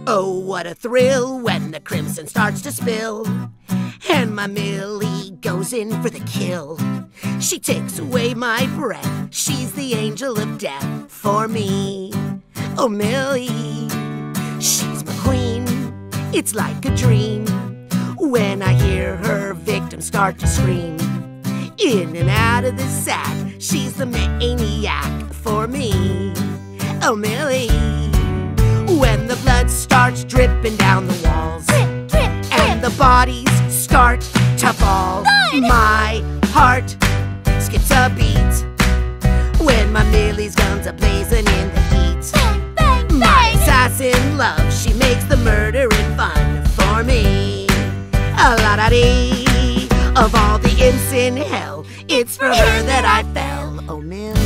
Oh, what a thrill when the crimson starts to spill, and my Millie goes in for the kill. She takes away my breath, she's the angel of death for me. Oh, Millie, she's my queen, it's like a dream when I hear her victims start to scream. In and out of the sack, she's the maniac for me. Oh, Millie, when the blood starts dripping down the walls, drip, drip, drip, and the bodies start to fall, my heart skips a beat when my Millie's guns are blazing in the heat. Bang, bang, bang. My assassin love, she makes the murdering fun for me. A la da dee, of all the imps in hell, it's for her that I fell. Oh, Millie.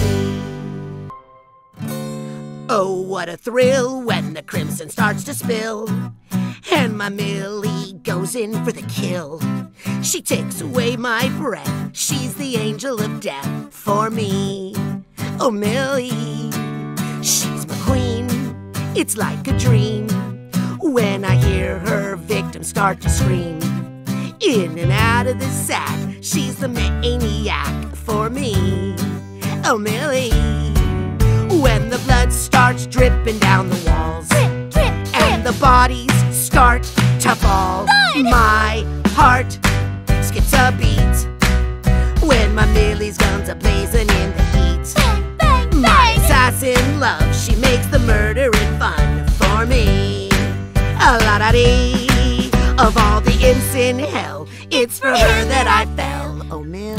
Oh, what a thrill when the crimson starts to spill, and my Millie goes in for the kill. She takes away my breath, she's the angel of death for me. Oh, Millie, she's my queen, it's like a dream when I hear her victims start to scream. In and out of the sack, she's the maniac for me. Oh, Millie, when the blood starts dripping down the walls, Drip, drip, and the bodies start to fall, my heart skips a beat when my Millie's guns are blazing in the heat. Bang, bang, My bang. assassin love, she makes the murdering fun for me. A la da dee, of all the imps in hell, it's for her that I fell. Oh, Millie.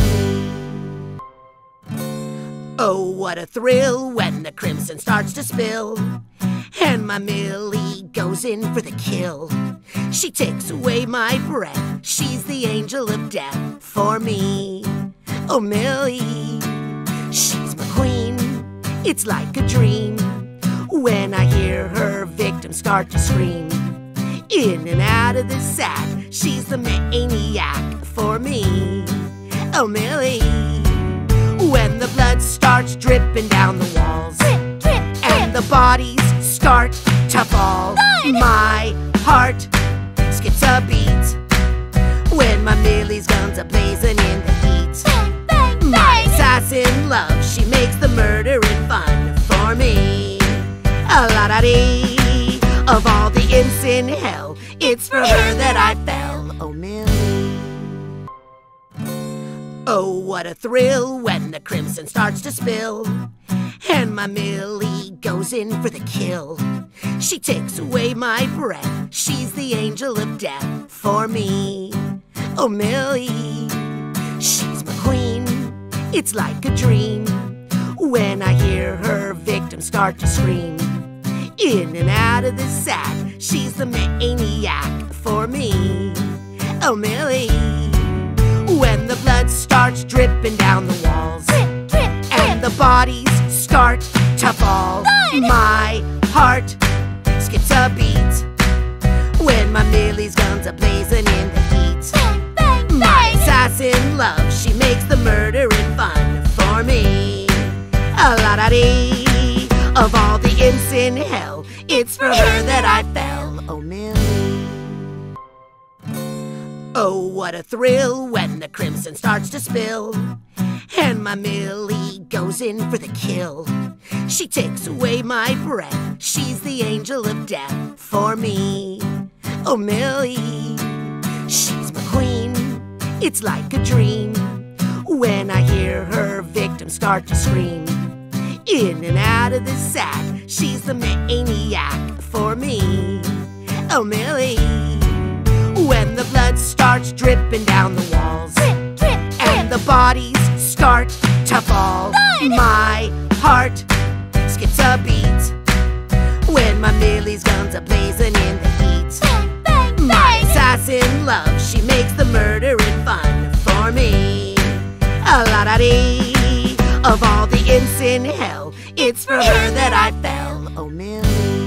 Oh, what a thrill when the crimson starts to spill, and my Millie goes in for the kill. She takes away my breath, she's the angel of death for me. Oh, Millie, she's my queen, it's like a dream when I hear her victims start to scream. In and out of the sack, she's the maniac for me. Oh, Millie, when the blood starts dripping down the walls, Drip, drip, and the bodies start to fall, my heart skips a beat when my Millie's guns are blazing in the heat. Bang, bang, My bang. assassin love, she makes the murdering fun for me. A la da dee, of all the imps in hell, it's for her that I fell. Oh, Millie. Oh, what a thrill when the crimson starts to spill, and my Millie goes in for the kill. She takes away my breath, she's the angel of death for me. Oh, Millie, she's my queen, it's like a dream when I hear her victims start to scream. In and out of the sack, she's the maniac for me. Oh, Millie, when the blood starts dripping down the walls, Drip, drip, and the bodies start to fall, my heart skips a beat when my Millie's guns are blazing in the heat. bang, bang, My bang. assassin love, she makes the murdering fun for me. A la da dee, of all the imps in hell, it's for her that I fell. Oh, Millie. Oh, what a thrill when the crimson starts to spill, and my Millie goes in for the kill. She takes away my breath, she's the angel of death for me. Oh, Millie, she's my queen, it's like a dream when I hear her victims start to scream. In and out of the sack, she's the maniac for me. Oh, Millie, when the blood starts dripping down the walls, Drip, drip, and the bodies start to fall, my heart skips a beat when my Millie's guns are blazing in the heat. bang, bang, My bang. assassin love, she makes the murdering fun for me. A la da dee, of all the imps in hell, it's for her that I fell. Oh, Millie.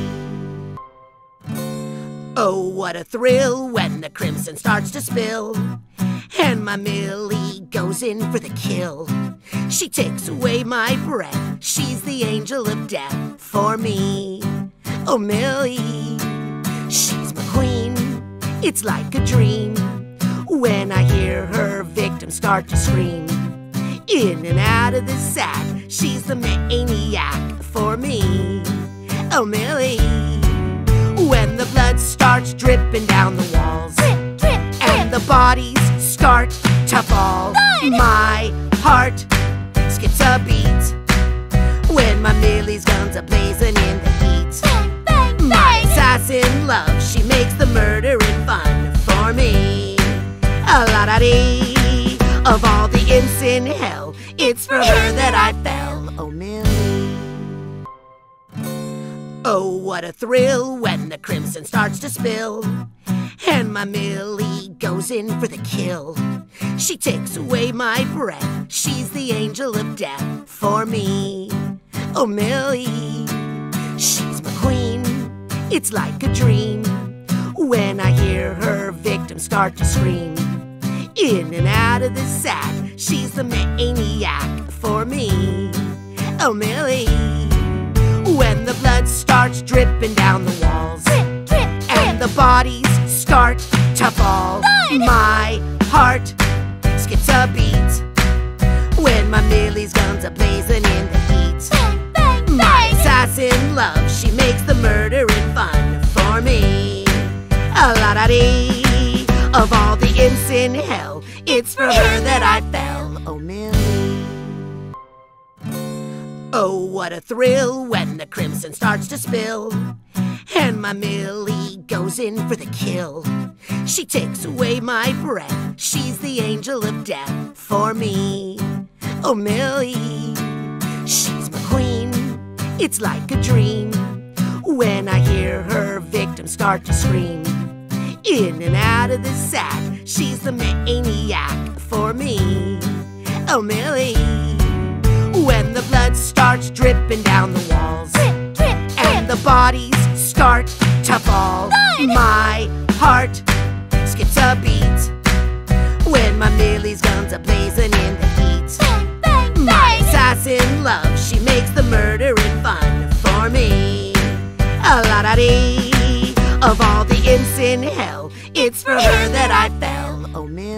Oh, what a thrill when the crimson starts to spill, and my Millie goes in for the kill. She takes away my breath, she's the angel of death for me. Oh, Millie, She's my queen, it's like a dream when I hear her victims start to scream. In and out of the sack, she's the maniac for me. Oh, Millie. When the blood starts dripping down the walls, Drip, drip, and the bodies start to fall, Blood! my heart skips a beat when my Millie's guns are blazing in the heat. Bang, bang, My bang. assassin love, she makes the murdering fun for me. A la da dee, of all the imps in hell, it's for her that I fell. Oh, Millie. Oh, what a thrill when the crimson starts to spill, and my Millie goes in for the kill. She takes away my breath, she's the angel of death for me. Oh, Millie, she's my queen, it's like a dream when I hear her victims start to scream. In and out of the sack, she's the maniac for me. Oh, Millie. When the blood starts dripping down the walls, Drip, drip, and drip. the bodies start to fall, Blood! my heart skips a beat when my Millie's guns are blazing in the heat. Bang, bang, My bang. assassin love, she makes the murdering fun for me. A la da dee, of all the imps in hell, it's for her that I fell. Oh, Millie. Oh, what a thrill when the crimson starts to spill, and my Millie goes in for the kill. She takes away my breath, she's the angel of death for me. Oh, Millie, she's my queen, it's like a dream when I hear her victims start to scream. In and out of the sack, she's the maniac for me. Oh, Millie. When the blood starts dripping down the walls, Drip, drip, and drip. the bodies start to fall, Blood! my heart skips a beat when my Millie's guns are blazing in the heat. Bang, bang, My bang. assassin love, she makes the murdering fun for me. A la da dee, of all the imps in hell, it's for her that I fell. Oh, Millie.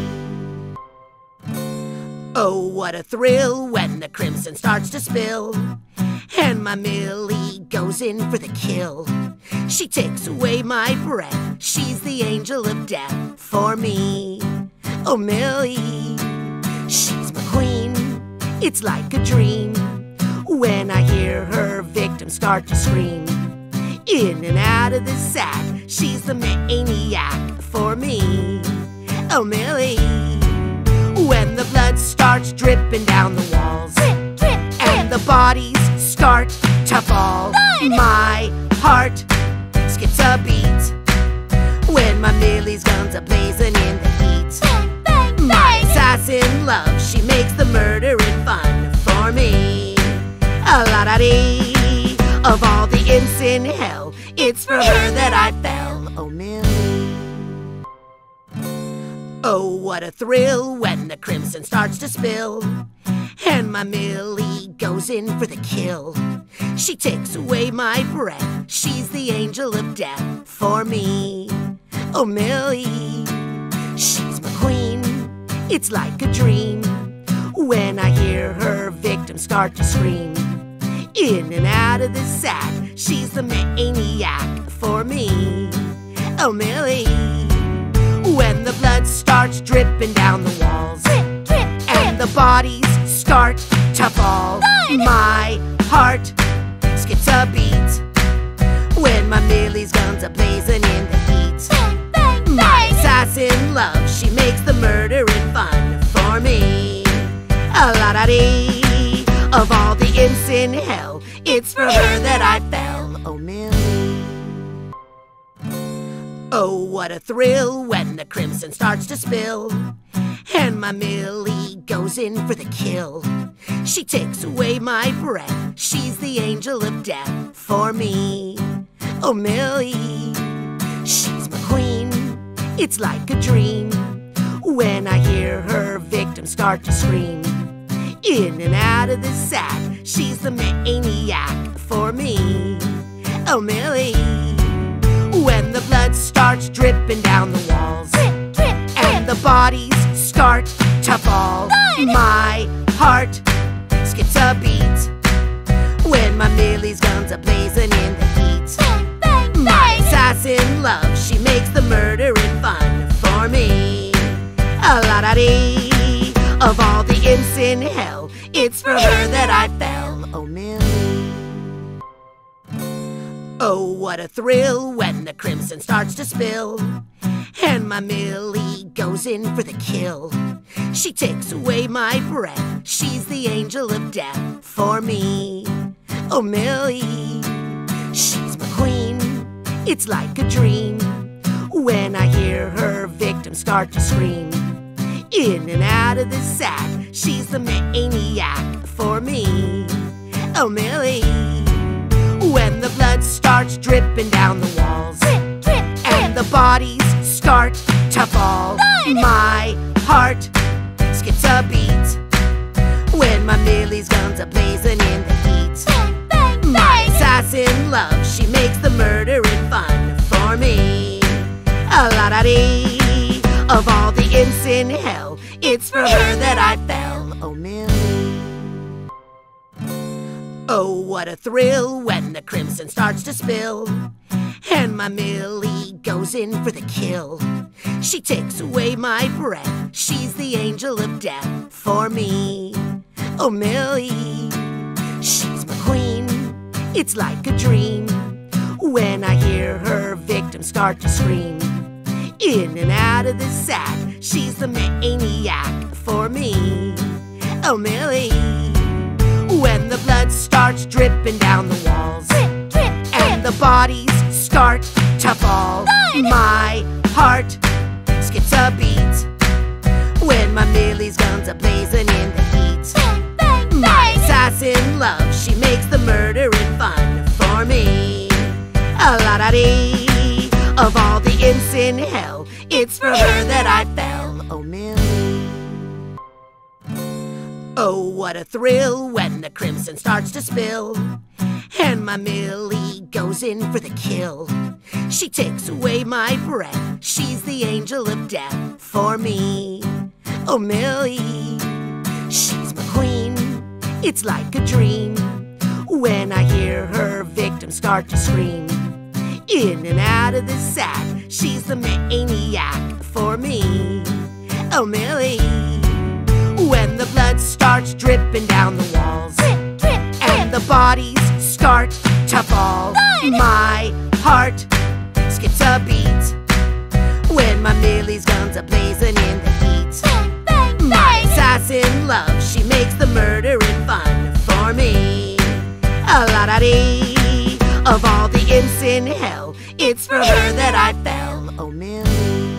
Oh, what a thrill when the crimson starts to spill, and my Millie goes in for the kill. She takes away my breath, she's the angel of death for me. Oh, Millie, she's my queen, it's like a dream when I hear her victims start to scream. In and out of the sack, she's the maniac for me. Oh, Millie. When the blood starts dripping down the walls, Drip, drip, and drip. the bodies start to fall, Blood! my heart skips a beat when my Millie's guns are blazing in the heat. Bang, bang, My bang. assassin love, she makes the murdering fun for me. A la da dee, of all the imps in hell, it's for her that I fell. Oh, Millie. Oh, what a thrill when the crimson starts to spill, and my Millie goes in for the kill. She takes away my breath, she's the angel of death for me. Oh, Millie, she's my queen, it's like a dream when I hear her victims start to scream. In and out of the sack, she's the maniac for me. Oh, Millie. When the blood starts dripping down the walls, Drip, drip, and drip. the bodies start to fall, Blood! my heart skips a beat when my Millie's guns are blazing in the heat. Bang, bang, My bang. assassin love, she makes the murdering fun for me. A la da dee, of all the imps in hell, it's for her that I fell. Oh, Millie. Oh, what a thrill when the crimson starts to spill, and my Millie goes in for the kill. She takes away my breath, she's the angel of death for me. Oh, Millie, she's my queen, it's like a dream when I hear her victims start to scream. In and out of the sack, she's the maniac for me. Oh, Millie. When the blood starts dripping down the walls, Drip, drip, and drip. the bodies start to fall. Blood. My heart skips a beat when my Millie's guns are blazing in the heat. Bang, bang, My bang. assassin love, she makes the murdering fun for me. A la da dee, of all the imps in hell, it's for her that I fell. Oh, Millie. Oh, what a thrill when the crimson starts to spill, and my Millie goes in for the kill. She takes away my breath, she's the angel of death for me. Oh, Millie, she's my queen, it's like a dream when I hear her victims start to scream. In and out of the sack, she's the maniac for me. Oh, Millie, when the blood starts dripping down the walls, Drip, drip, and drip. the bodies start to fall, Blood. my heart skips a beat when my Millie's guns are blazing in the heat. Bang, bang, My bang. assassin love, she makes the murdering fun for me. A la da dee, of all the imps in hell, it's for her that I fell. Oh, Millie. Oh, what a thrill when the crimson starts to spill, and my Millie goes in for the kill. She takes away my breath, she's the angel of death for me. Oh, Millie, she's my queen, it's like a dream when I hear her victims start to scream. In and out of the sack, she's the maniac for me. Oh, Millie, when the blood starts dripping down the walls, Drip, drip, and drip. the bodies start to fall, Blood. my heart skips a beat when my Millie's guns are blazing in the heat. Bang, bang, My bang. assassin love, she makes the murdering fun for me. A la da dee, of all the imps in hell, it's for her that I fell. Oh, Millie. Oh, what a thrill when the crimson starts to spill, and my Millie goes in for the kill. She takes away my breath, she's the angel of death for me. Oh, Millie, she's my queen, it's like a dream when I hear her victims start to scream. In and out of the sack, she's the maniac for me. Oh, Millie, when the blood starts dripping down the walls, Drip, drip, and drip. the bodies start to fall, Blood. my heart skips a beat when my Millie's guns are blazing in the heat. Bang, bang, My bang. assassin love, she makes the murdering fun for me. A la da dee, of all the imps in hell, it's for her that I fell. Oh, Millie.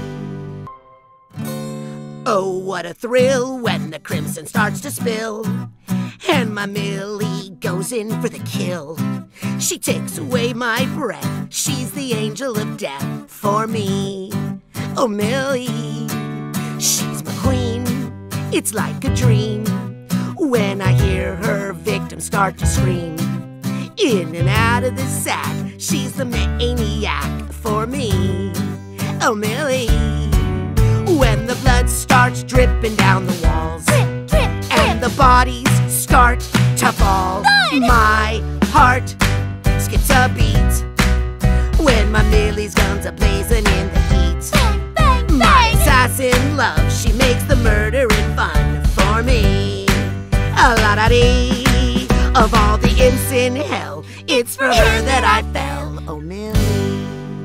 Oh, what a thrill when the crimson starts to spill, and my Millie goes in for the kill. She takes away my breath, she's the angel of death for me. Oh, Millie, she's my queen, it's like a dream when I hear her victims start to scream. In and out of the sack, she's the maniac for me. Oh, Millie, when the blood starts dripping down the walls, Drip, drip, and drip. the bodies start to fall, Blood. my heart skips a beat when my Millie's guns are blazing in the heat. Bang, bang, My bang. assassin love, she makes the murdering fun for me. A la da dee, of all the imps in hell, it's for her that I fell. Oh, Millie.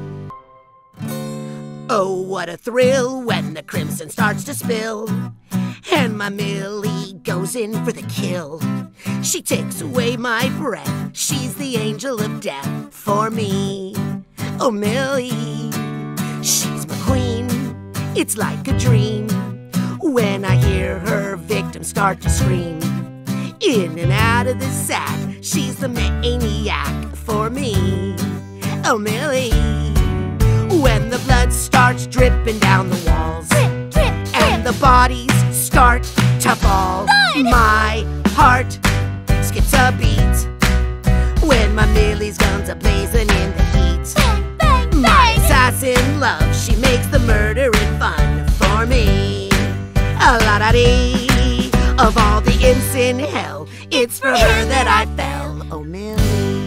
Oh, what a thrill when the crimson starts to spill, and my Millie goes in for the kill. She takes away my breath, she's the angel of death for me. Oh, Millie, she's my queen, it's like a dream when I hear her victims start to scream. In and out of the sack, she's the maniac for me. Oh, Millie, when the blood starts dripping down the walls, Drip, drip, and drip. the bodies start to fall, Blood. my heart skips a beat when my Millie's guns are blazing in the heat. Bang, bang, My bang. A la da dee. Of all the imps in hell, it's for her that I fell. Oh, Millie.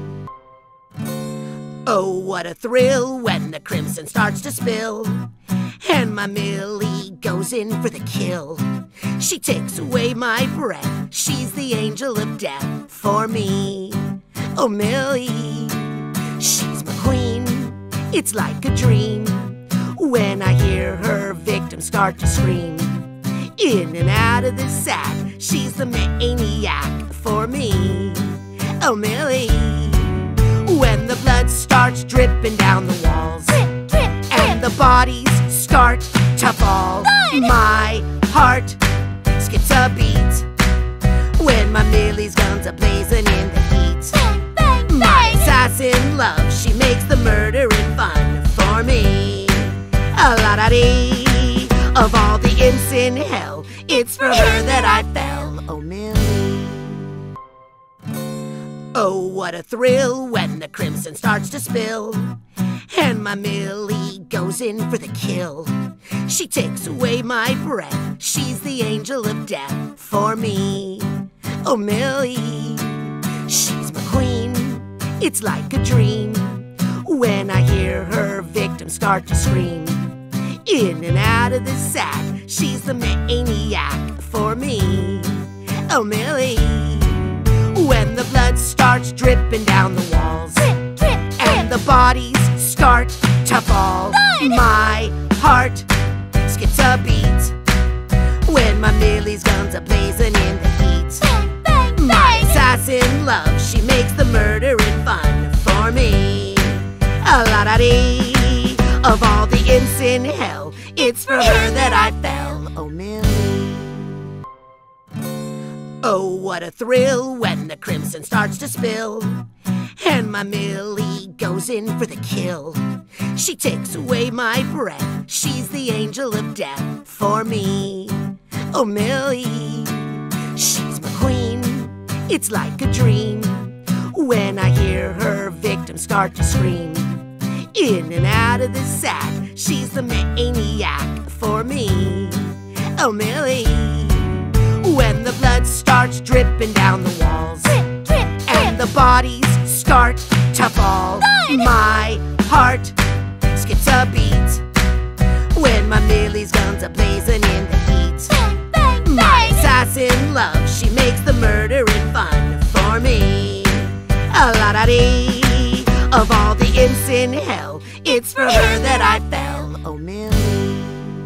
Oh, what a thrill when the crimson starts to spill, and my Millie goes in for the kill. She takes away my breath, she's the angel of death for me. Oh, Millie, she's my queen, it's like a dream when I hear her victims start to scream. In and out of the sack, she's the maniac for me. Oh, Millie, when the blood starts dripping down the walls, Drip, drip, and drip. the bodies start to fall, Blood. my heart skips a beat when my Millie's guns are blazing in the heat. Bang, bang, My bang. assassin love, she makes the murdering fun for me. A la da dee. Of all the imps in hell, it's for her that I fell. Oh, Millie. Oh, what a thrill when the crimson starts to spill, and my Millie goes in for the kill. She takes away my breath, she's the angel of death for me. Oh, Millie, she's my queen, it's like a dream when I hear her victims start to scream. In and out of the sack, she's the maniac for me. Oh, Millie, when the blood starts dripping down the walls, Drip, drip, and drip. the bodies start to fall, Blood. my heart skips a beat when my Millie's guns are blazing in the heat. Bang, bang, My bang. assassin love, she makes the murdering fun for me. A la da dee. Of all the imps in hell, it's for her that I fell. Oh, Millie. Oh, what a thrill when the crimson starts to spill, and my Millie goes in for the kill. She takes away my breath, she's the angel of death for me. Oh, Millie, she's my queen, it's like a dream when I hear her victims start to scream. In and out of the sack, she's the maniac for me. Oh, Millie, when the blood starts dripping down the walls, Drip, drip, and drip. the bodies start to fall, Blood. my heart skips a beat when my Millie's guns are blazing in the heat. Bang, bang, My bang. assassin love, she makes the murdering fun for me. A la da dee. Of all the imps in hell, it's for her that I fell. Oh, Millie.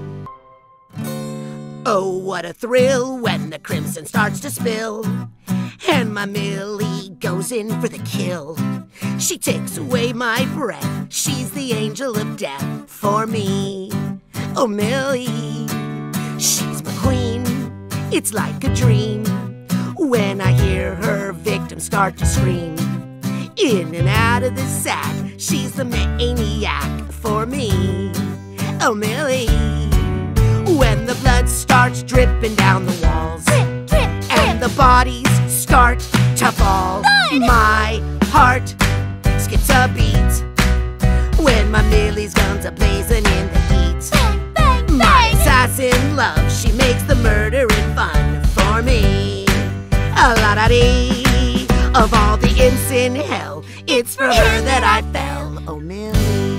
Oh, what a thrill when the crimson starts to spill, and my Millie goes in for the kill. She takes away my breath, she's the angel of death for me. Oh, Millie, she's my queen, it's like a dream when I hear her victims start to scream. In and out of the sack, she's the maniac for me. Oh, Millie, when the blood starts dripping down the walls, Drip, drip, and drip. the bodies start to fall, Blood. my heart skips a beat when my Millie's guns are blazing in the heat. Bang, bang, My bang. assassin love, she makes the murdering fun for me. A la da dee. Of all the imps in hell, it's for her that I fell. Oh, Millie.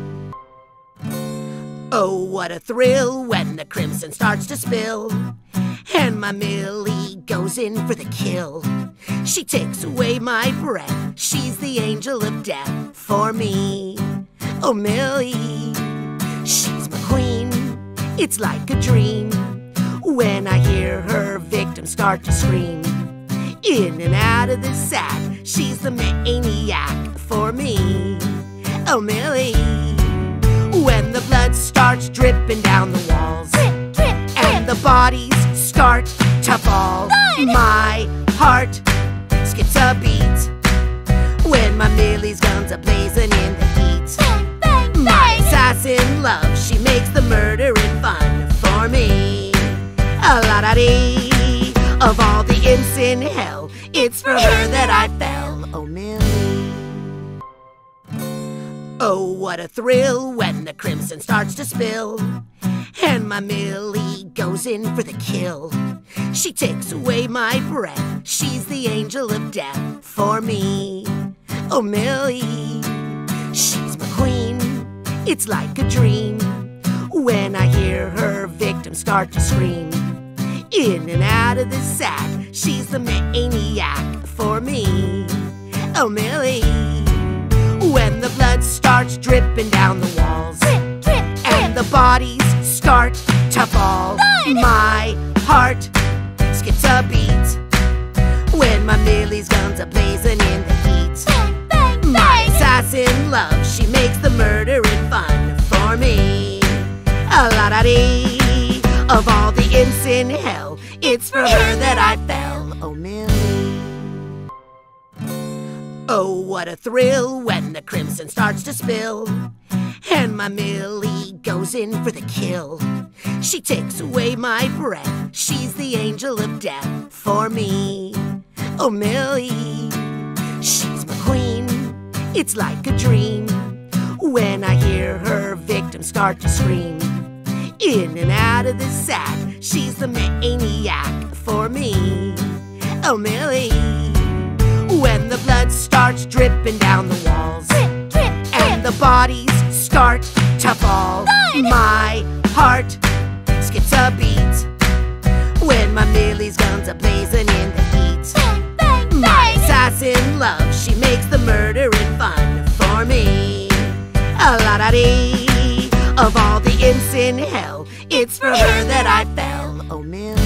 Oh, what a thrill when the crimson starts to spill, and my Millie goes in for the kill. She takes away my breath, she's the angel of death for me. Oh, Millie, she's my queen, it's like a dream when I hear her victims start to scream. In and out of the sack, she's the maniac for me. Oh, Millie, when the blood starts dripping down the walls, Drip, drip, and drip. the bodies start to fall, Blood. my heart skips a beat when my Millie's guns are blazing in the heat. Bang, bang, My bang. assassin love, she makes the murdering fun for me. A la da dee. Of all the imps in hell, it's for her that I fell. Oh, Millie. Oh, what a thrill when the crimson starts to spill, and my Millie goes in for the kill. She takes away my breath, she's the angel of death for me. Oh, Millie, she's my queen, it's like a dream when I hear her victims start to scream. In and out of the sack, she's the maniac for me. Oh, Millie, when the blood starts dripping down the walls, Drip, drip, and the bodies start to fall, Blood! my heart skips a beat when my Millie's guns are blazing in the heat. Bang, bang, My bang. assassin love, she makes the murdering fun for me. A la-da-dee, of all the imps in hell, it's for her that I fell. Oh, Millie. Oh, what a thrill when the crimson starts to spill, and my Millie goes in for the kill. She takes away my breath, she's the angel of death for me. Oh, Millie, she's my queen, it's like a dream when I hear her victims start to scream. In and out of the sack, she's the maniac for me. Oh, Millie, when the blood starts dripping down the walls, Drip, drip, and drip. the bodies start to fall, Blood! my heart skips a beat when my Millie's guns are blazing in the heat. Bang, bang, My bang. assassin love, she makes the murdering fun for me. A la-da-dee, of all the imps in hell, it's for her that I fell. Oh, Millie.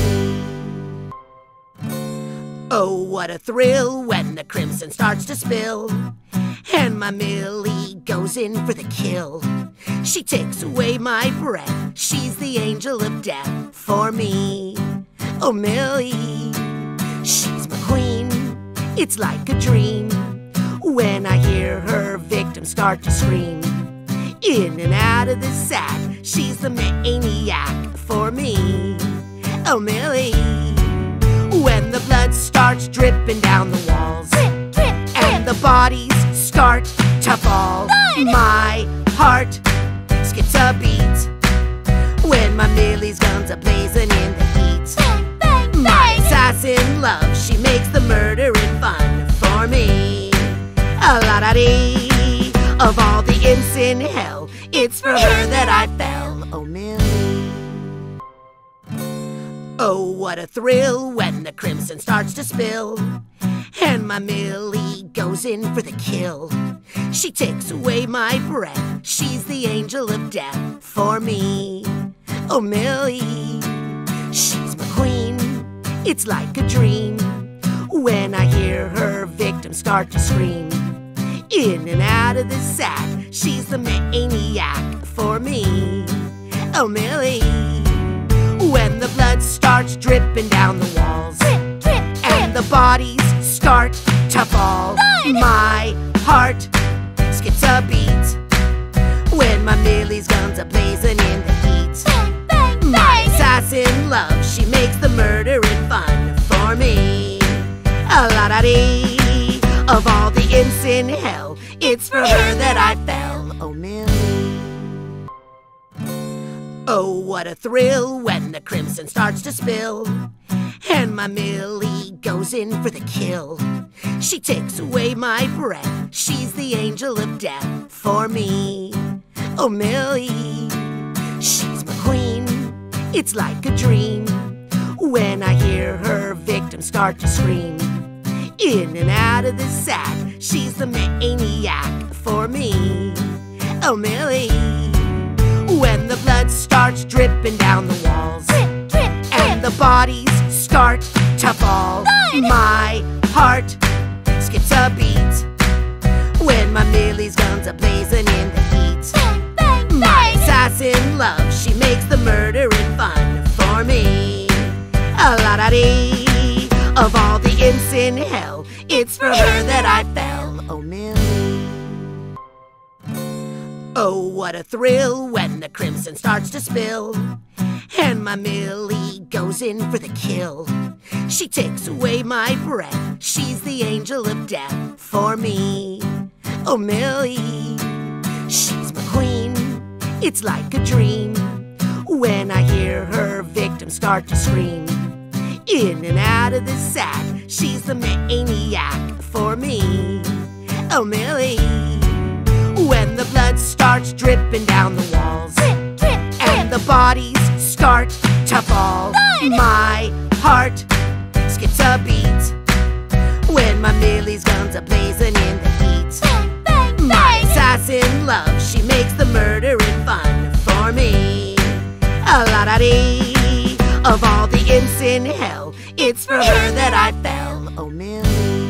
Oh, what a thrill when the crimson starts to spill, and my Millie goes in for the kill. She takes away my breath, she's the angel of death for me. Oh, Millie, she's my queen, it's like a dream when I hear her victims start to scream. In and out of the sack, she's the maniac for me. Oh, Millie, when the blood starts dripping down the walls, Drip, drip, and drip. the bodies start to fall, Blood! my heart skips a beat when my Millie's guns are blazing in the heat. Bang, bang, My bang. assassin love, she makes the murdering fun for me. A la-da-dee, of all the imps in hell, it's for her that I fell. Oh, Millie. Oh, what a thrill when the crimson starts to spill, and my Millie goes in for the kill. She takes away my breath, she's the angel of death for me. Oh, Millie, she's my queen, it's like a dream when I hear her victims start to scream. In and out of the sack, she's the maniac for me. Oh, Millie, when the blood starts dripping down the walls, Drip, drip, and drip. the bodies start to fall, Blood! my heart skips a beat when my Millie's guns are blazing in the heat. Bang, bang, My bang. assassin love, she makes the murdering fun for me. A la-da-dee, of all the imps in hell, it's for her that I fell. Oh, Millie. Oh, what a thrill when the crimson starts to spill, and my Millie goes in for the kill. She takes away my breath, she's the angel of death for me. Oh, Millie, she's my queen, it's like a dream when I hear her victims start to scream. In and out of the sack, she's the maniac for me. Oh, Millie, when the blood starts dripping down the walls, Drip, drip, and drip. the bodies start to fall, Blood! my heart skips a beat when my Millie's guns are blazing in the heat. Bang, bang, My bang. assassin love, she makes the murdering fun for me. A la-da-dee, of all the imps in hell, it's for her that I fell. Oh, Millie. Oh, what a thrill when the crimson starts to spill, and my Millie goes in for the kill. She takes away my breath, she's the angel of death for me. Oh, Millie, she's my queen, it's like a dream When I hear her victims start to scream, in and out of the sack, she's the maniac for me. Oh, Millie. When the blood starts dripping down the walls, Drip, drip, and the bodies start to fall, my heart skips a beat when my Millie's guns are blazing in the heat. Bang, bang, My bang. assassin love, she makes the murdering fun for me. A la-da-dee, of all the imps in hell, it's for her that I fell. Oh, Millie.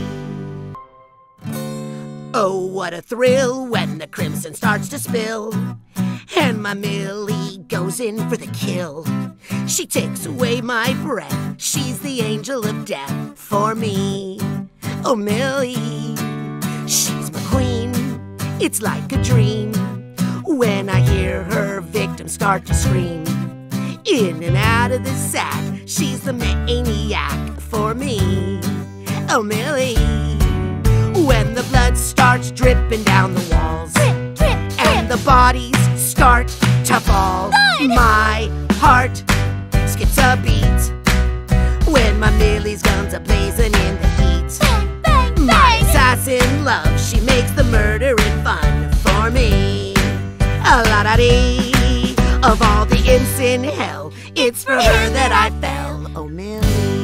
Oh, what a thrill when the crimson starts to spill, and my Millie goes in for the kill. She takes away my breath, she's the angel of death for me. Oh, Millie, she's my queen, it's like a dream when I hear her victims start to scream. In and out of the sack, she's the maniac for me. Oh, Millie. When the blood starts dripping down the walls, Drip, drip, and the bodies start to fall, my heart skips a beat when my Millie's guns are blazing in the heat. bang, bang, My bang. assassin love, she makes the murdering fun for me. A la-da-dee, of all the imps in hell, it's for her that I fell. Oh, Millie.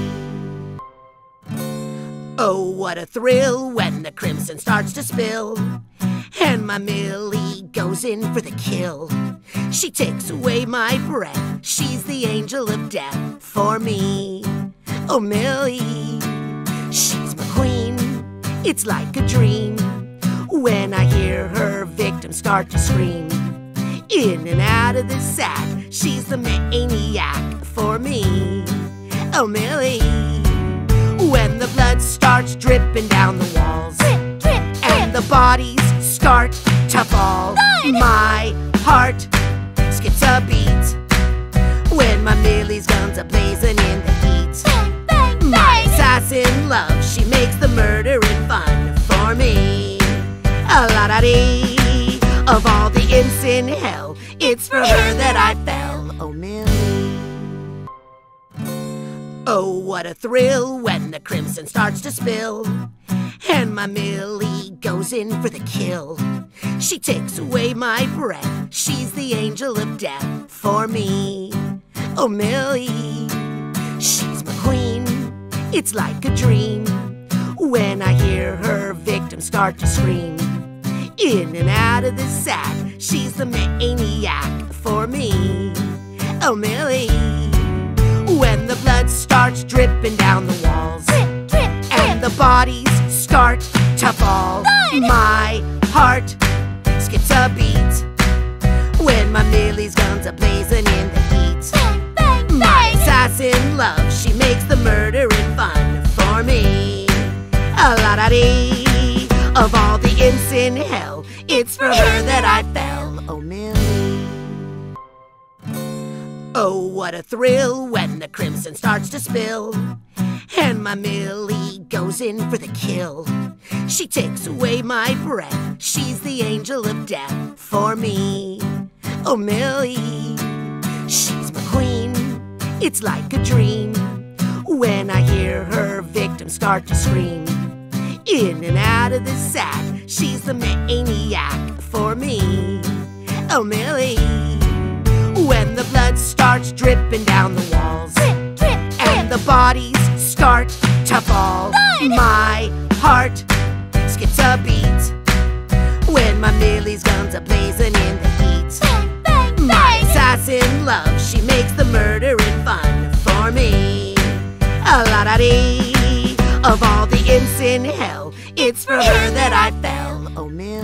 Oh, what a thrill when the crimson starts to spill, and my Millie goes in for the kill. She takes away my breath, she's the angel of death for me. Oh, Millie, she's my queen, it's like a dream when I hear her victims start to scream. In and out of the sack, she's the maniac for me. Oh, Millie. When the blood starts dripping down the walls, Drip, drip, and the bodies start to fall, my heart skips a beat when my Millie's guns are blazing in the heat. bang, bang, My bang. assassin love, she makes the murdering fun for me. A la-da-dee, of all the imps in hell, it's for her that I fell. Oh, Millie. Oh, what a thrill when the crimson starts to spill, and my Millie goes in for the kill. She takes away my breath, she's the angel of death for me. Oh, Millie, she's my queen, it's like a dream when I hear her victims start to scream. In and out of the sack, she's the maniac for me. Oh, Millie. When the blood starts dripping down the walls, Drip, drip, and the bodies start to fall, my heart skips a beat when my Millie's guns are blazing in the heat. bang, bang, My bang. assassin love, she makes the murdering fun for me. A la-da-dee, of all the imps in hell, it's for her that I fell. Oh, Millie. Oh, what a thrill when the crimson starts to spill, and my Millie goes in for the kill. She takes away my breath, she's the angel of death for me. Oh, Millie, she's my queen, it's like a dream when I hear her victims start to scream. In and out of the sack, she's the maniac for me. Oh, Millie. When the blood starts dripping down the walls, Drip, drip, and the bodies start to fall, my heart skips a beat when my Millie's guns are blazing in the heat. bang, bang, My bang. assassin love, she makes the murdering fun for me. A la-da-dee, of all the imps in hell, it's for her that I fell. Oh, Millie.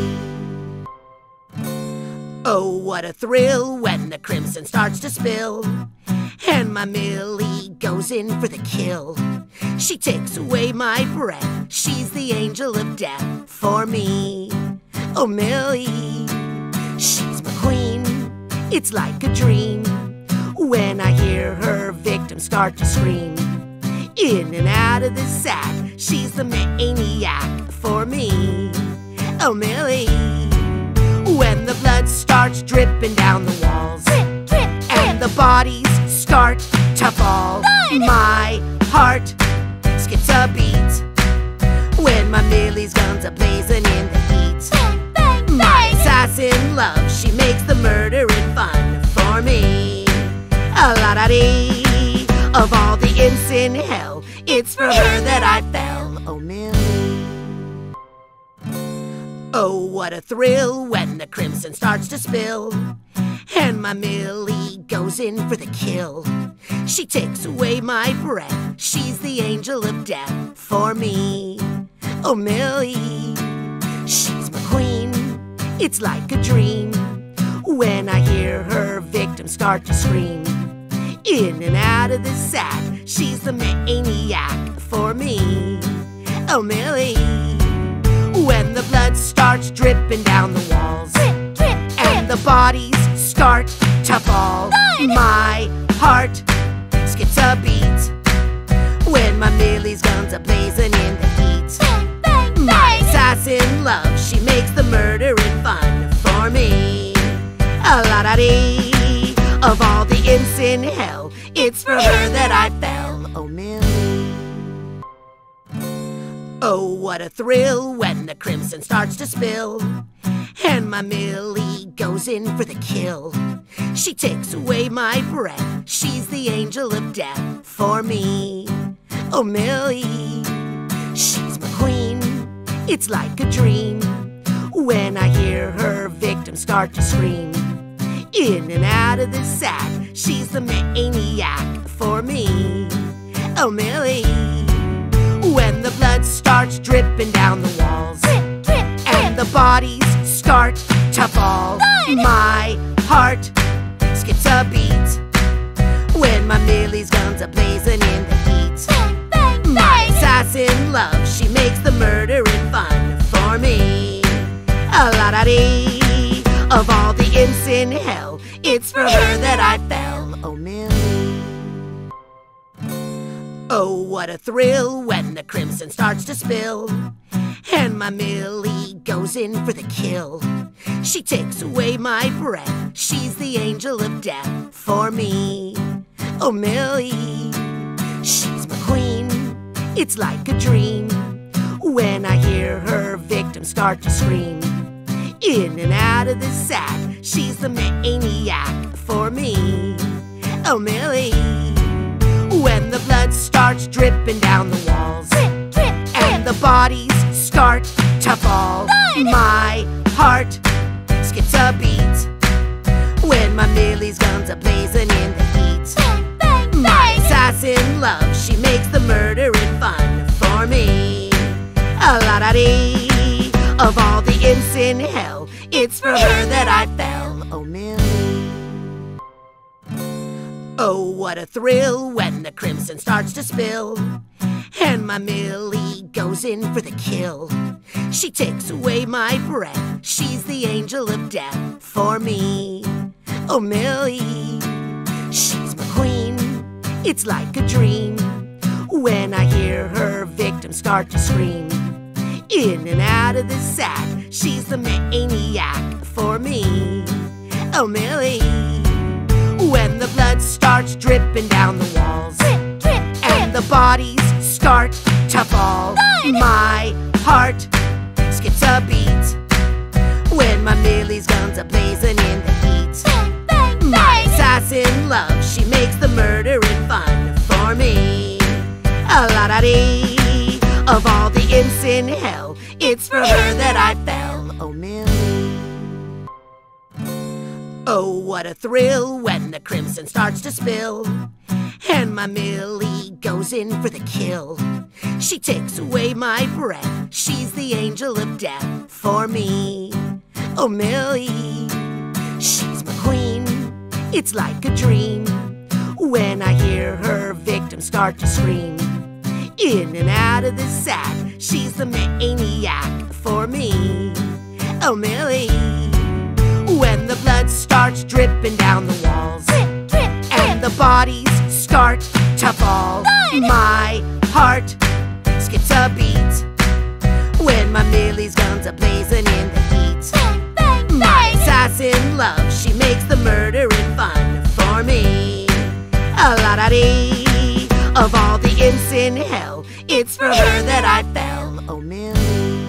Oh, what a thrill when the crimson starts to spill, and my Millie goes in for the kill. She takes away my breath, she's the angel of death for me. Oh, Millie, she's my queen, it's like a dream when I hear her victims start to scream. In and out of the sack, she's the maniac for me. Oh, Millie. When the blood starts dripping down the walls, Drip, drip, and the bodies start to fall. My heart skips a beat when my Millie's guns are blazing in the heat. My assassin love, she makes the murdering fun for me. A la da dee, of all the imps in hell, it's for her that I fell. Oh, Millie. Oh, what a thrill when the crimson starts to spill, and my Millie goes in for the kill. She takes away my breath, she's the angel of death for me. Oh, Millie, she's my queen, it's like a dream when I hear her victims start to scream. In and out of the sack, she's the maniac for me. Oh, Millie, when the blood starts dripping down the walls, and the bodies start to fall, my heart skips a beat when my Millie's guns are blazing in the heat. My assassin love, she makes the murdering fun for me. A la da dee, of all the imps in hell, it's for her that I fell. Oh, Millie. Oh, what a thrill when the crimson starts to spill, and my Millie goes in for the kill. She takes away my breath, she's the angel of death for me. Oh, Millie, she's my queen, it's like a dream when I hear her victims start to scream. In and out of the sack, she's the maniac for me. Oh, Millie, when the blood starts dripping down the walls, and the bodies start to fall, my heart skips a beat when my Millie's guns are blazing in the heat. My assassin love, she makes the murdering fun for me. A la da dee, of all the imps in hell, it's for her that I fell. Oh, Millie. Oh, what a thrill when the crimson starts to spill, and my Millie goes in for the kill. She takes away my breath, she's the angel of death for me. Oh, Millie, she's my queen, it's like a dream when I hear her victims start to scream. In and out of the sack, she's the maniac for me. Oh, Millie, when the blood starts dripping down the walls, and the bodies start to fall, my heart skips a beat when my Millie's guns are blazing in the heat. My assassin love, she makes the murdering fun for me. A la da dee, of all the imps in hell, it's for her that I fell. Oh, Millie. Oh, what a thrill when the crimson starts to spill, and my Millie goes in for the kill. She takes away my breath, she's the angel of death for me. Oh, Millie, she's my queen, it's like a dream when I hear her victims start to scream. In and out of the sack, she's the maniac for me. Oh, Millie, when the blood starts dripping down the walls, and the bodies start to fall, my heart skips a beat when my Millie's guns are blazing in the heat. My assassin love, she makes the murdering fun for me. A la da dee, of all the imps in hell, it's for her that I fell. Oh, Millie. Oh, what a thrill when the crimson starts to spill, and my Millie goes in for the kill. She takes away my breath, she's the angel of death for me. Oh, Millie, she's my queen, it's like a dream when I hear her victims start to scream. In and out of the sack, she's the maniac for me. Oh, Millie, when the blood starts dripping down the walls, and the bodies start to fall, my heart skips a beat when my Millie's guns are blazing in the heat. My assassin love, she makes the murdering fun for me. la-da-dee. Of all the imps in hell, it's for her that I fell. Oh, Millie.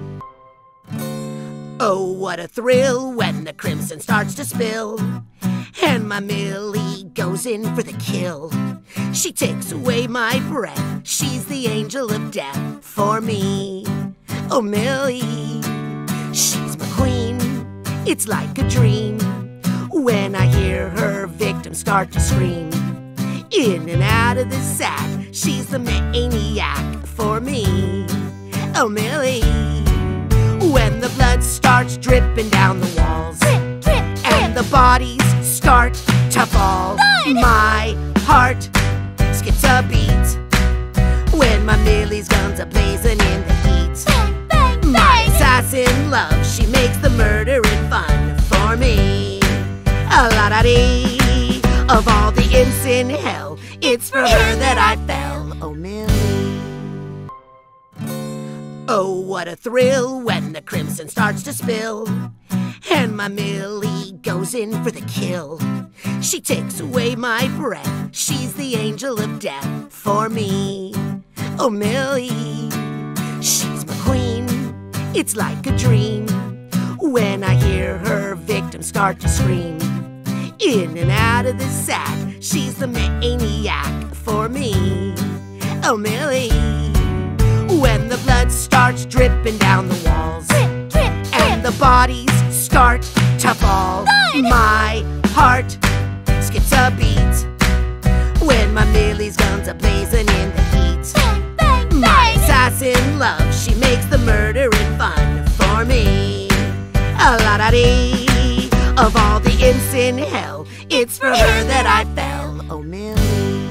Oh, what a thrill when the crimson starts to spill, and my Millie goes in for the kill. She takes away my breath, she's the angel of death for me. Oh, Millie, she's my queen, it's like a dream when I hear her victims start to scream. In and out of the sack, she's the maniac for me. Oh, Millie, when the blood starts dripping down the walls, Drip, drip, and the bodies start to fall, my heart skips a beat when my Millie's guns are blazing in the heat. Bang, bang, My bang. assassin love, she makes the murdering fun for me. A la-da-dee. Of all the imps in hell, it's for her that I fell. Oh, Millie. Oh, what a thrill when the crimson starts to spill, and my Millie goes in for the kill. She takes away my breath, she's the angel of death for me. Oh, Millie, she's my queen, it's like a dream when I hear her victims start to scream. In and out of the sack, she's the maniac for me. Oh, Millie, when the blood starts dripping down the walls, Drip, drip, and the bodies start to fall, my heart skips a beat when my Millie's guns are blazing in the heat. Bang, bang, My bang. assassin love, she makes the murdering fun for me. A la-da-dee. Of all the imps in hell, it's for her that I fell. Oh, Millie.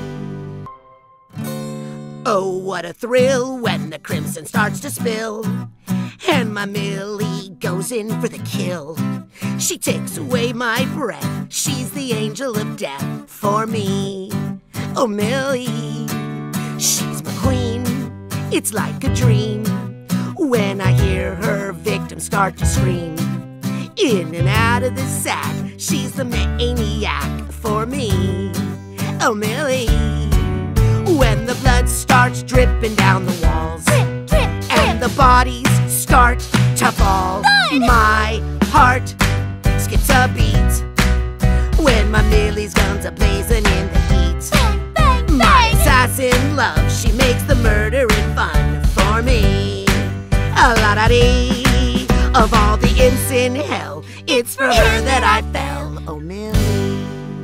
Oh, what a thrill when the crimson starts to spill, and my Millie goes in for the kill. She takes away my breath, she's the angel of death for me. Oh, Millie, she's my queen, it's like a dream when I hear her victims start to scream. In and out of the sack, she's the maniac for me. Oh, Millie, when the blood starts dripping down the walls, Drip, drip, and the bodies start to fall, my heart skips a beat when my Millie's guns are blazing in the heat. bang, bang, My bang. assassin love, she makes the murdering fun for me. A la-da-dee. Of all the imps in hell, it's for her that I fell. Oh, Millie.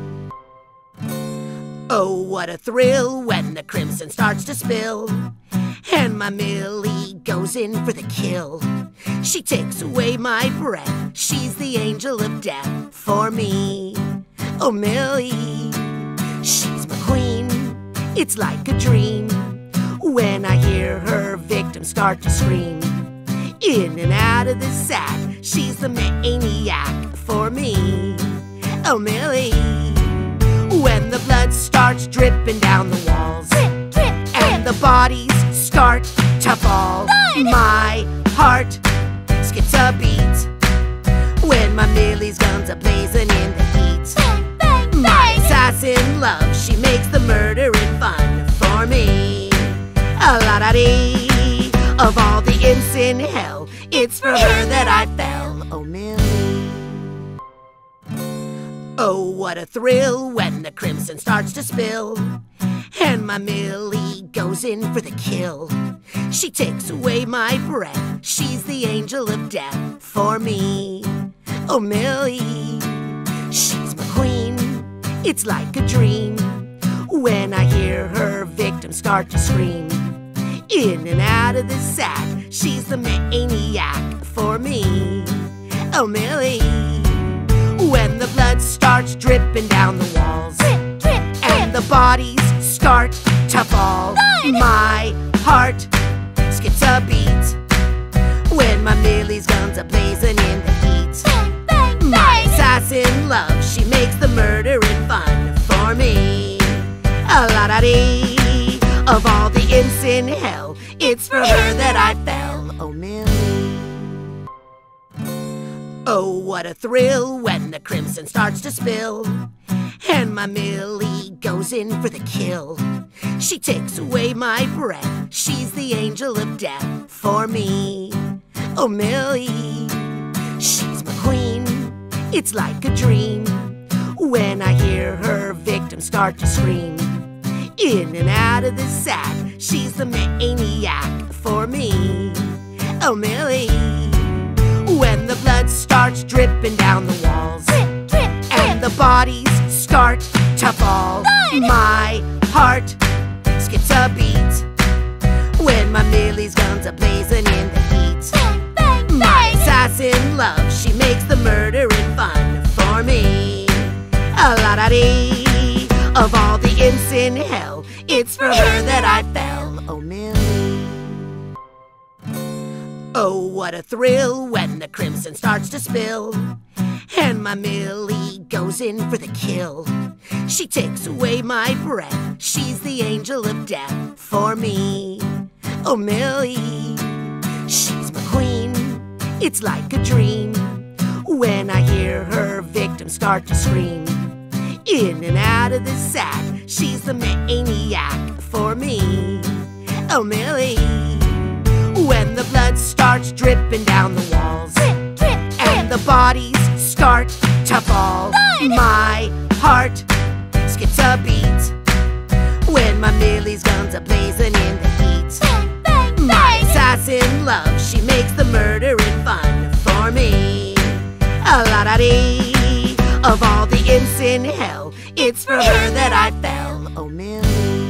Oh, what a thrill when the crimson starts to spill, and my Millie goes in for the kill. She takes away my breath, she's the angel of death for me. Oh, Millie, she's my queen, it's like a dream when I hear her victims start to scream. In and out of the sack, she's the maniac for me. Oh, Millie, when the blood starts dripping down the walls, Drip, drip, and the bodies start to fall, my heart skips a beat when my Millie's guns are blazing in the heat. bang, bang, My bang. assassin love, she makes the murdering fun for me. A la-da-dee. Of all the imps in hell, it's for her that I fell. Oh, Millie. Oh, what a thrill when the crimson starts to spill, and my Millie goes in for the kill. She takes away my breath, she's the angel of death for me. Oh, Millie, she's my queen, it's like a dream when I hear her victims start to scream. In and out of the sack, she's the maniac for me. Oh, Millie, when the blood starts dripping down the walls, Drip, drip, and the bodies start to fall, my heart skips a beat when my Millie's guns are blazing in the heat. bang, bang, My bang. assassin love, she makes the murdering fun for me. A la-da-dee. Of all the imps in hell, it's for her that I fell. Oh, Millie. Oh, what a thrill when the crimson starts to spill, and my Millie goes in for the kill. She takes away my breath, she's the angel of death for me. Oh, Millie, she's my queen, it's like a dream when I hear her victims start to scream. In and out of the sack, she's the maniac for me. Oh, Millie, when the blood starts dripping down the walls, Drip, drip, and the bodies start to fall, my heart skips a beat when my Millie's guns are blazing in the heat. Bang, bang, My bang. assassin love, she makes the murdering fun for me. A la-da-dee, of all the imps in hell, it's for her that I fell. Oh, Millie. Oh, what a thrill when the crimson starts to spill, and my Millie goes in for the kill. She takes away my breath, she's the angel of death for me. Oh, Millie, she's my queen, it's like a dream when I hear her victims start to scream. In and out of the sack, she's the maniac for me. Oh, Millie, when the blood starts dripping down the walls, Drip, drip, and the bodies start to fall, my heart skips a beat when my Millie's guns are blazing in the heat. bang, bang, My bang. assassin love, she makes the murdering fun for me. A la-da-dee, of all the imps in hell, it's for her that I fell. Oh, Millie.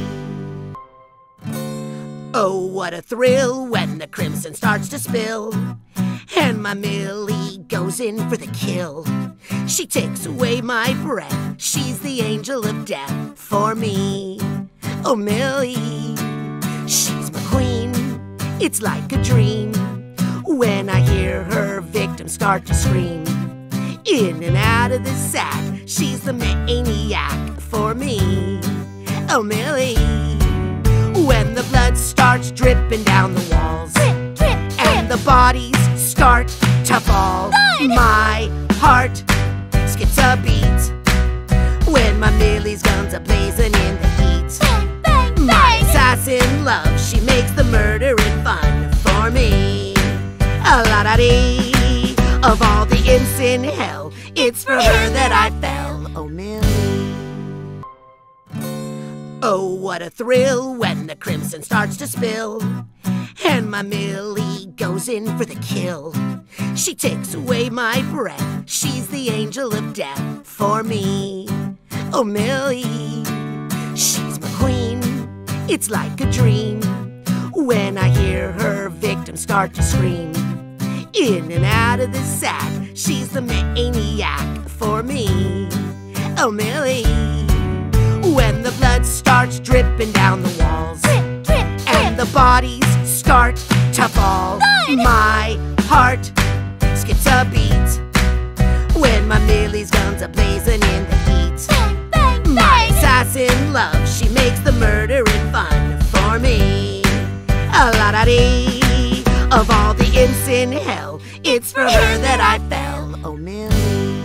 Oh, what a thrill when the crimson starts to spill, and my Millie goes in for the kill. She takes away my breath, she's the angel of death for me. Oh, Millie, she's my queen, it's like a dream when I hear her victims start to scream. In and out of the sack, she's the maniac for me. Oh, Millie, when the blood starts dripping down the walls, Drip, drip, and the bodies start to fall, my heart skips a beat when my Millie's guns are blazing in the heat. bang, bang, My bang. assassin love, she makes the murdering fun for me. A la-da-dee, of all the imps in hell, it's for her that I fell. Oh, Millie. Oh, what a thrill when the crimson starts to spill, and my Millie goes in for the kill. She takes away my breath, she's the angel of death for me. Oh, Millie, she's my queen, it's like a dream when I hear her victims start to scream. In and out of the sack, she's the maniac for me. Oh, Millie, when the blood starts dripping down the walls, Drip, drip, and the bodies start to fall, my heart skips a beat when my Millie's guns are blazing in the heat. bang, bang, My bang. assassin love, she makes the murdering fun for me. A la-da-dee, of all the imps in hell, it's for her that I fell. Oh, Millie.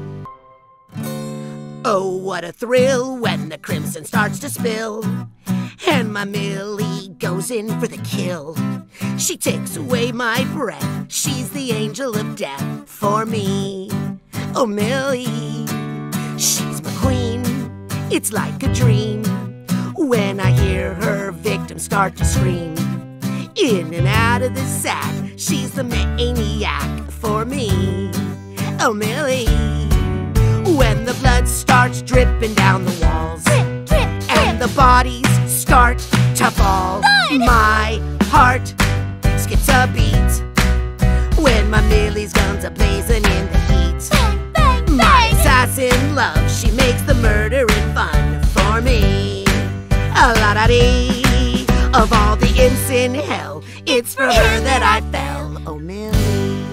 Oh, what a thrill when the crimson starts to spill, and my Millie goes in for the kill. She takes away my breath, she's the angel of death for me. Oh, Millie, she's my queen, it's like a dream when I hear her victims start to scream. In and out of the sack, she's the maniac for me. Oh, Millie, when the blood starts dripping down the walls, Drip, drip, and the bodies start to fall, my heart skips a beat when my Millie's guns are blazing in the heat. bang, bang, My bang. assassin love, she makes the murdering fun for me. A la-da-dee, of all the imps in hell, it's for her that I fell. Oh, Millie.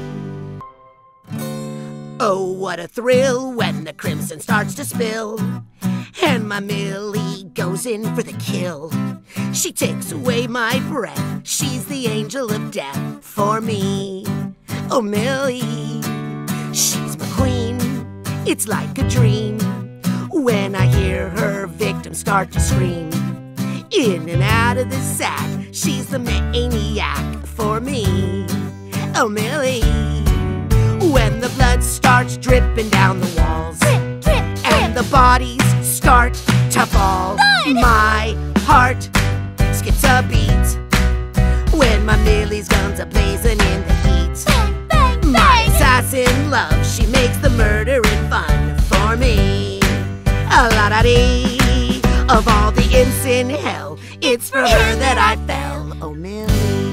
Oh, what a thrill when the crimson starts to spill, and my Millie goes in for the kill. She takes away my breath, she's the angel of death for me. Oh, Millie, She's my queen, it's like a dream when I hear her victims start to scream. In and out of the sack, she's the maniac for me. Oh, Millie. When the blood starts dripping down the walls, Drip, drip, and the bodies start to fall, my heart skips a beat when my Millie's guns are blazing in the heat. Bang, bang, My bang. assassin love, she makes the murdering fun for me. A la da dee, of all the imps in hell, it's for her that I fell. Oh, Millie.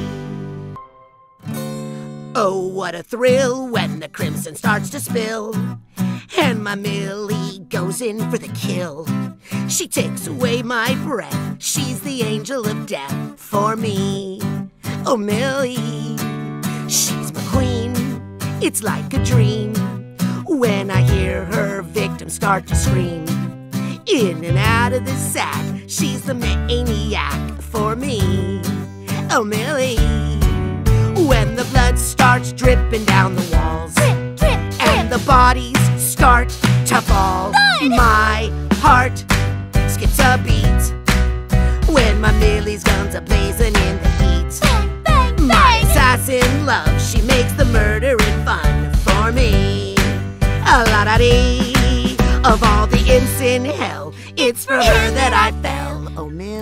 Oh, what a thrill when the crimson starts to spill, and my Millie goes in for the kill. She takes away my breath, she's the angel of death for me. Oh, Millie, she's my queen, it's like a dream when I hear her victims start to scream. In and out of the sack, she's the maniac for me. Oh, Millie. When the blood starts dripping down the walls, Drip, drip, and the bodies start to fall, my heart skips a beat when my Millie's guns are blazing in the heat. Bang, bang, My bang. assassin love, she makes the murdering fun for me. A la da dee, of all the imps in hell, it's for her that I fell. Oh, Millie.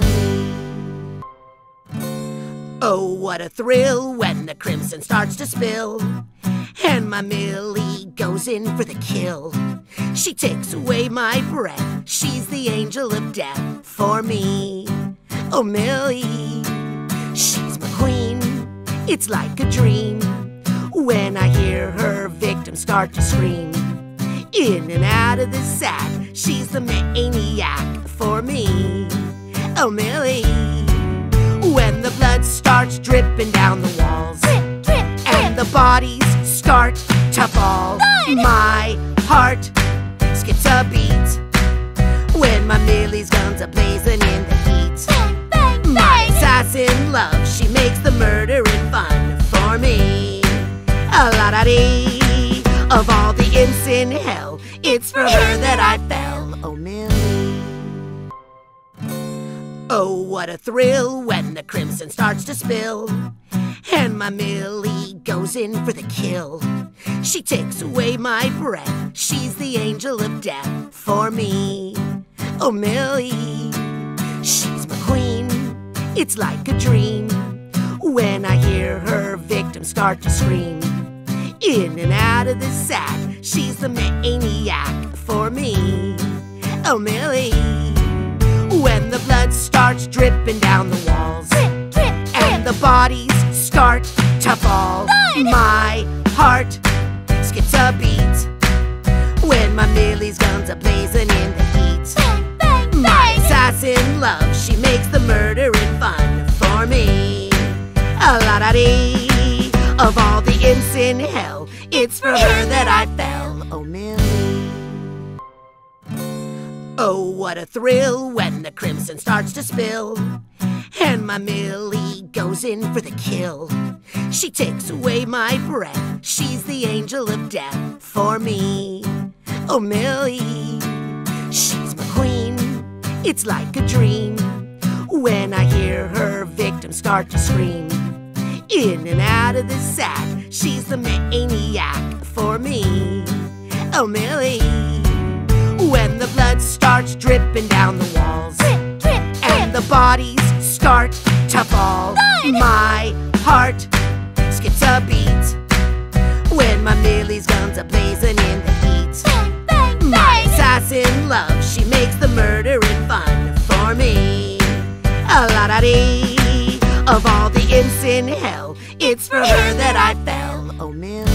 Oh, what a thrill when the crimson starts to spill, and my Millie goes in for the kill. She takes away my breath, she's the angel of death for me. Oh, Millie, she's my queen, it's like a dream when I hear her victims start to scream. In and out of the sack, she's the maniac for me. Oh, Millie. When the blood starts dripping down the walls, Drip, drip, and the bodies start to fall, my heart skips a beat when my Millie's guns are blazing in the heat. bang, bang, My bang. assassin love, she makes the murdering fun for me. A la da dee, of all the imps in hell, it's for her that I fell. Oh, Millie. Oh, what a thrill when the crimson starts to spill, and my Millie goes in for the kill. She takes away my breath, she's the angel of death for me. Oh, Millie, she's my queen, it's like a dream when I hear her victims start to scream. In and out of the sack, she's the maniac for me. Oh, Millie. When the blood starts dripping down the walls, Drip, drip, and the bodies start to fall, my heart skips a beat when my Millie's guns are blazing in the heat. bang, bang, My bang. assassin love, she makes the murdering fun for me. A la da dee, of all the imps in hell, it's for her that I fell. Oh, Millie. Oh, what a thrill when the crimson starts to spill, and my Millie goes in for the kill. She takes away my breath, she's the angel of death for me. Oh, Millie, she's my queen, it's like a dream when I hear her victims start to scream. In and out of the sack, she's the maniac for me. Oh, Millie. When the blood starts dripping down the walls, Drip, drip, and the bodies start to fall, my heart skips a beat when my Millie's guns are blazing in the heat. bang, bang, My bang. assassin love, she makes the murdering fun for me. A la da dee, of all the imps in hell, it's for her that I fell. Oh, Millie.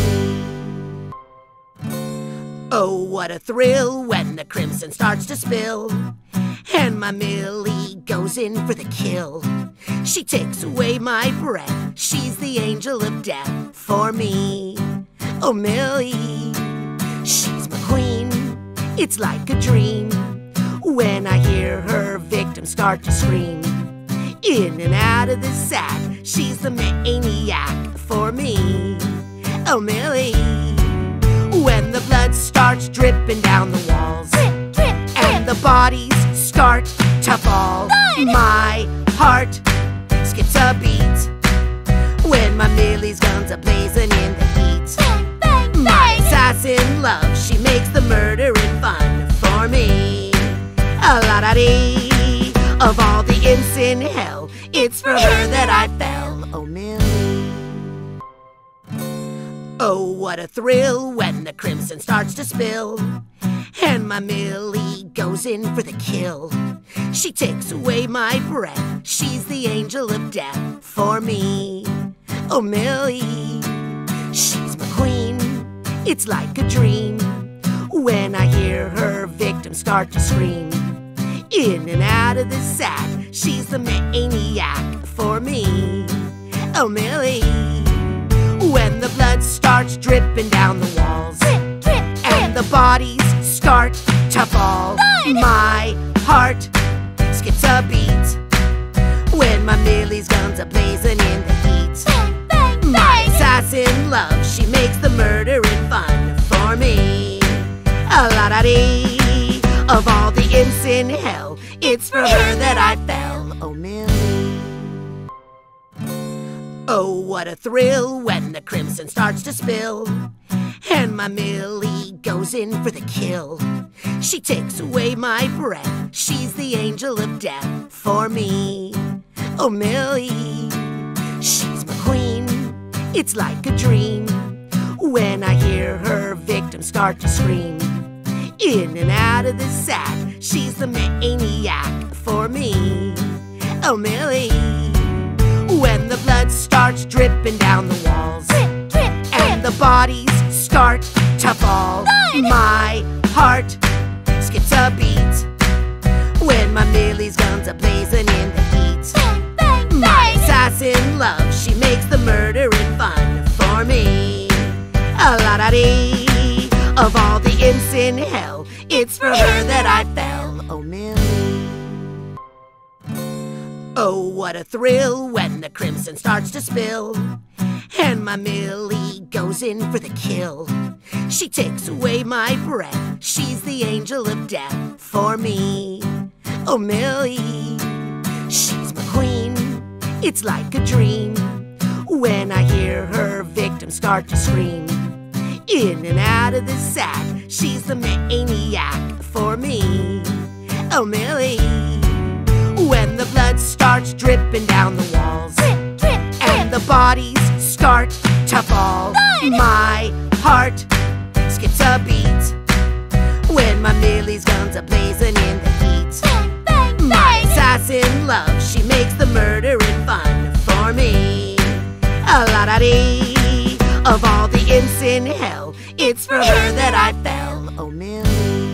Oh, what a thrill when the crimson starts to spill, and my Millie goes in for the kill. She takes away my breath, she's the angel of death for me. Oh, Millie, she's my queen, it's like a dream when I hear her victims start to scream. In and out of the sack, she's the maniac for me. Oh, Millie. When the blood starts dripping down the walls, Drip, drip, and the bodies start to fall, my heart skips a beat when my Millie's guns are blazing in the heat. bang, bang, My bang. assassin love, she makes the murdering fun for me. A la da dee. Of all the imps in hell, it's for her that I fell. Oh, Millie. Oh, what a thrill when the crimson starts to spill, and my Millie goes in for the kill. She takes away my breath, she's the angel of death for me. Oh, Millie, she's my queen, it's like a dream when I hear her victims start to scream. In and out of the sack, she's the maniac for me. Oh, Millie, when the blood starts dripping down the walls, Drip, drip, and the bodies start to fall, my heart skips a beat when my Millie's guns are blazing in the heat. bang, bang, My bang. assassin love, she makes the murdering fun for me. A la da dee. Of all the imps in hell, it's for her that I fell. Oh, Millie. Oh, what a thrill when the crimson starts to spill, and my Millie goes in for the kill. She takes away my breath, she's the angel of death for me. Oh, Millie, she's my queen, it's like a dream when I hear her victims start to scream. In and out of the sack, she's the maniac for me. Oh, Millie, when the blood starts dripping down the walls, Drip, drip, and the bodies start to fall, my heart skips a beat when my Millie's guns are blazing in the heat. bang, bang, My bang. assassin love, she makes the murdering fun for me. A la da dee. Of all the imps in hell, it's for her that I fell. Oh, Millie. Oh, what a thrill when the crimson starts to spill, and my Millie goes in for the kill. She takes away my breath, she's the angel of death for me. Oh, Millie, she's my queen, it's like a dream when I hear her victims start to scream. In and out of the sack, she's the maniac for me. Oh, Millie, when the blood starts dripping down the walls, Drip, drip, and the bodies start to fall, my heart skips a beat when my Millie's guns are blazing in the heat. bang, bang, My bang. assassin love, she makes the murdering fun for me. A la da dee. Of all the imps in hell, it's for her that I fell. Oh, Millie.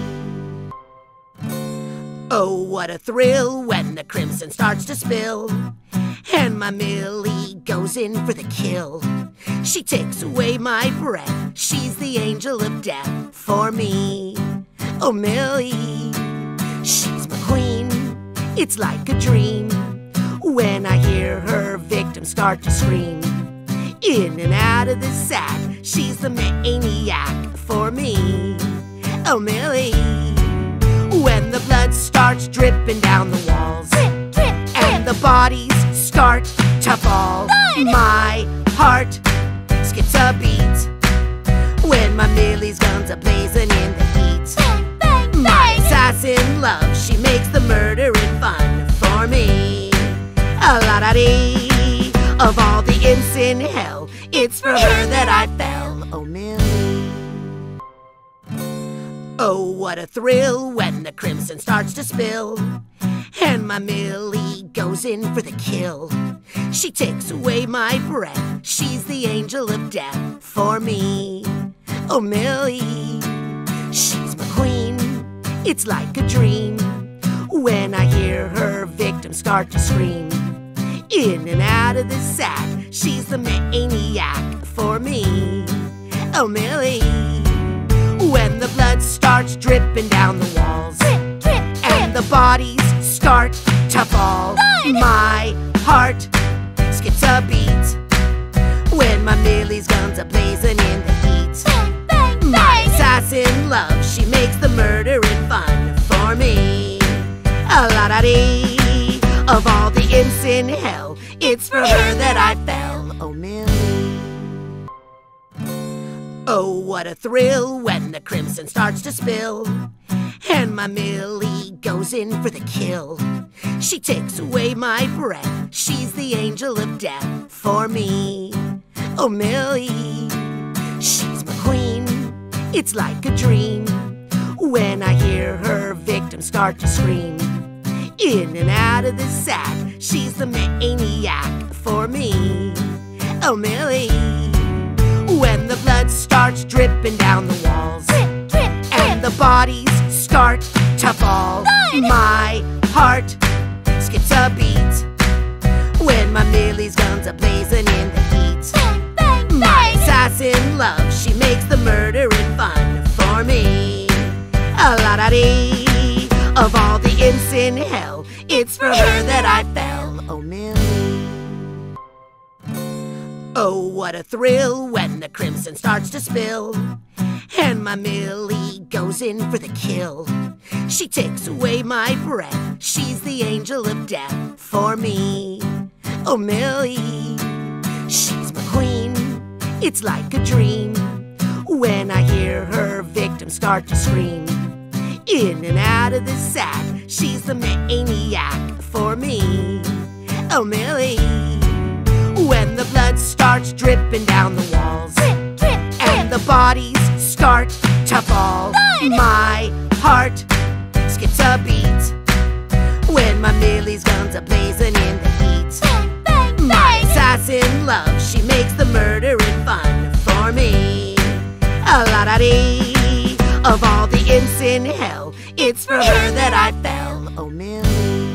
Oh, what a thrill when the crimson starts to spill, and my Millie goes in for the kill. She takes away my breath, she's the angel of death for me. Oh, Millie, she's my queen, it's like a dream when I hear her victims start to scream. In and out of the sack, she's the maniac for me. Oh, Millie, when the blood starts dripping down the walls, Drip, drip, and the bodies start to fall, my heart skips a beat. When my Millie's guns are blazing in the heat. bang, bang, My bang. assassin love, she makes the murdering fun for me. A la da dee. Of all the imps in hell, it's for her that I fell. Oh, Millie. Oh, what a thrill when the crimson starts to spill, and my Millie goes in for the kill. She takes away my breath, she's the angel of death for me. Oh, Millie, she's my queen, it's like a dream when I hear her victims start to scream. In and out of the sack, she's the maniac for me. Oh, Millie, when the blood starts dripping down the walls, Drip, drip, and the bodies start to fall, my heart skips a beat when my Millie's guns are blazing in the heat. bang, bang, bang. she makes the murdering fun for me. A la da dee. Of all the imps in hell, it's for her that I fell. Oh, Millie. Oh, what a thrill when the crimson starts to spill, and my Millie goes in for the kill. She takes away my breath, she's the angel of death for me. Oh, Millie, she's my queen, it's like a dream when I hear her victims start to scream. In and out of the sack, she's the maniac for me. Oh, Millie, when the blood starts dripping down the walls, Drip, drip, and the bodies start to fall, my heart skips a beat when my Millie's guns are blazing in the heat. Bang, bang, My bang. assassin love, she makes the murdering fun for me. A la da dee. Of all the imps in hell, it's for her that I fell. Oh, Millie. Oh, what a thrill when the crimson starts to spill, and my Millie goes in for the kill. She takes away my breath, she's the angel of death for me. Oh, Millie, she's my queen, it's like a dream when I hear her victims start to scream. In and out of the sack, she's the maniac for me. Oh, Millie, when the blood starts dripping down the walls, Drip, drip, and the bodies start to fall, my heart skips a beat when my Millie's guns are blazing in the heat. Bang, bang, My bang. assassin love, she makes the murdering fun for me. A la da dee. Of all the imps in hell, it's for her that I fell. Oh, Millie.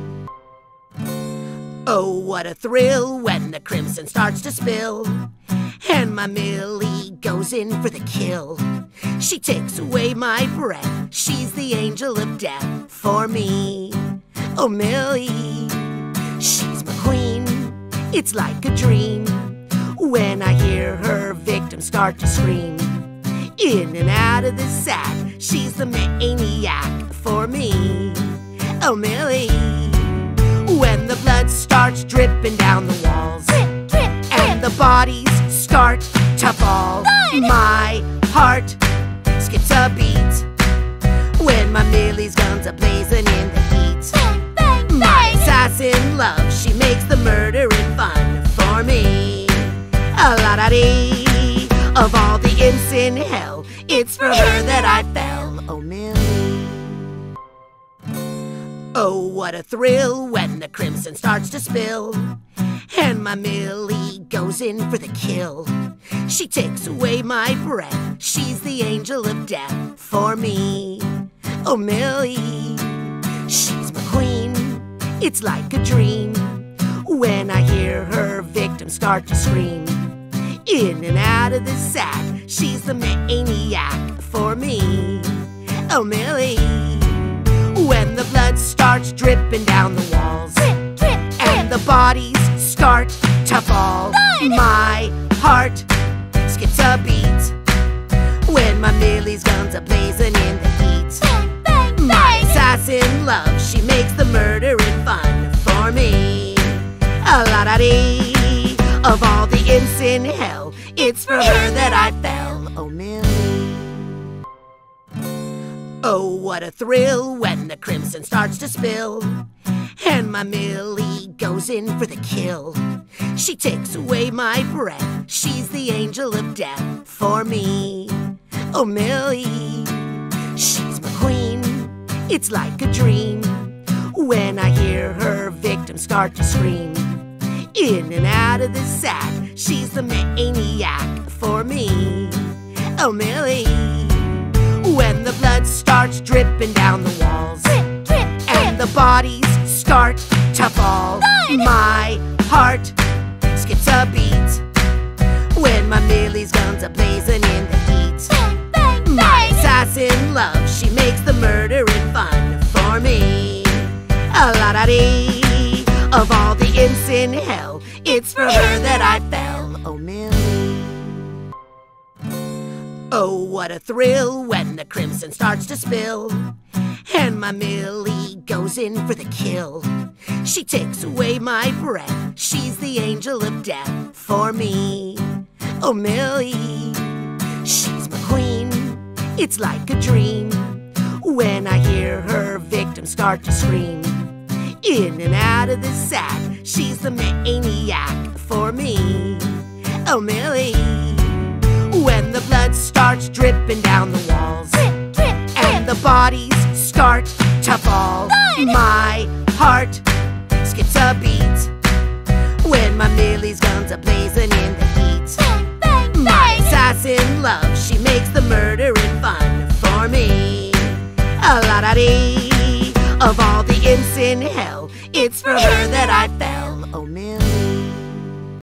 Oh, what a thrill when the crimson starts to spill, and my Millie goes in for the kill. She takes away my breath, she's the angel of death for me. Oh, Millie, she's my queen, it's like a dream when I hear her victims start to scream. In and out of the sack, she's the maniac for me. Oh, Millie, when the blood starts dripping down the walls, Drip, drip, and the bodies start to fall, my heart skips a beat when my Millie's guns are blazing in the heat. bang, bang, My bang. assassin love, she makes the murdering fun for me. A la da dee. Of all the imps in hell, it's for her that I fell. Oh, Millie. Oh, what a thrill when the crimson starts to spill, and my Millie goes in for the kill. She takes away my breath, she's the angel of death for me. Oh, Millie, she's my queen, it's like a dream when I hear her victims start to scream. In and out of the sack, she's the maniac for me. Oh, Millie, when the blood starts dripping down the walls, Drip, drip, and the bodies start to fall, my heart skips a beat when my Millie's guns are blazing in the heat. bang, bang, My bang. assassin love, she makes the murdering fun for me. A la da dee. Of all the imps in hell, it's for her that I fell. Oh, Millie. Oh, what a thrill when the crimson starts to spill, and my Millie goes in for the kill. She takes away my breath, she's the angel of death for me. Oh, Millie, she's my queen, it's like a dream when I hear her victims start to scream. In and out of the sack, she's the maniac for me. Oh, Millie, when the blood starts dripping down the walls, Drip, drip, and the bodies start to fall, my heart skips a beat when my Millie's guns are blazing in the heat. bang, bang, My bang. assassin love, she makes the murdering fun for me. A la da dee. Of all the imps in hell, it's for her that I fell. Oh, Millie. Oh, what a thrill when the crimson starts to spill, and my Millie goes in for the kill. She takes away my breath, she's the angel of death for me. Oh, Millie, she's my queen, it's like a dream when I hear her victims start to scream. In and out of the sack, she's the maniac for me. Oh, Millie, when the blood starts dripping down the walls, Drip, drip, and drip. the bodies start to fall, Blood! my heart skips a beat when my Millie's guns are blazing in the heat. Bang, bang, My bang. assassin love, she makes the murdering fun for me. A la da dee, of all the imps in hell, it's for her that I